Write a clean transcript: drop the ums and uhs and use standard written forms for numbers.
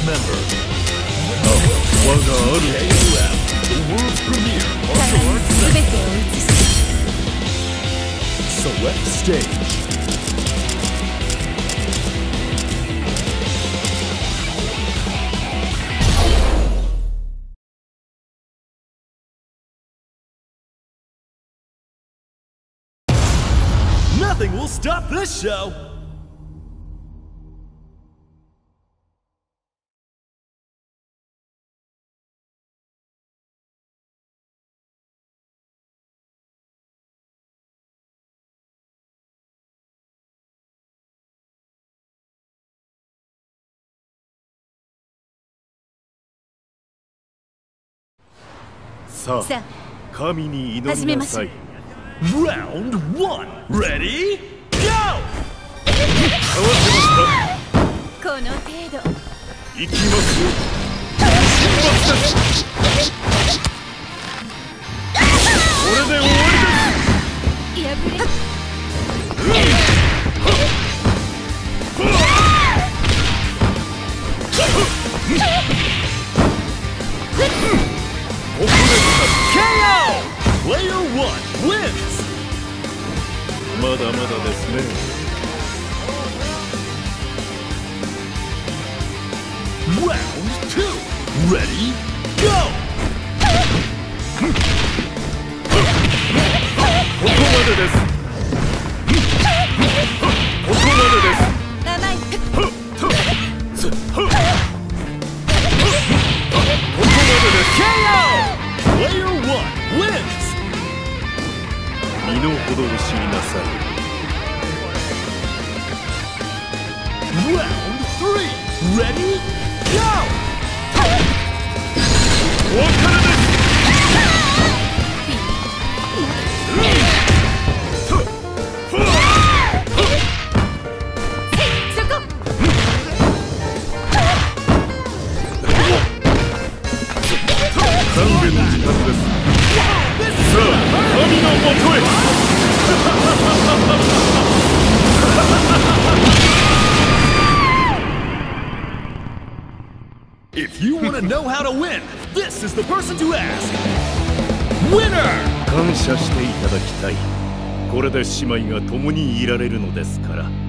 member of KOF, the world's premier martial arts center. Select stage. Nothing will stop this show! Sa, 神に挑みなさい。Round 1 Ready? Go! この程度いきますよ。これで終わりです。ここで KO! Player 1 wins! まだまだですね。Round 2 Ready? Go! ここまでです。ここまでです。甘い。ここまでです。KO! Player 1 wins! 身の程を知りなさい。Round 3 Ready? Go! お別れです。残念な時間です。さあ、神のもとへ。If you want to know how to win, this is the person to ask. Winner! 感謝していただきたい。これで姉妹が共にいられるのですから。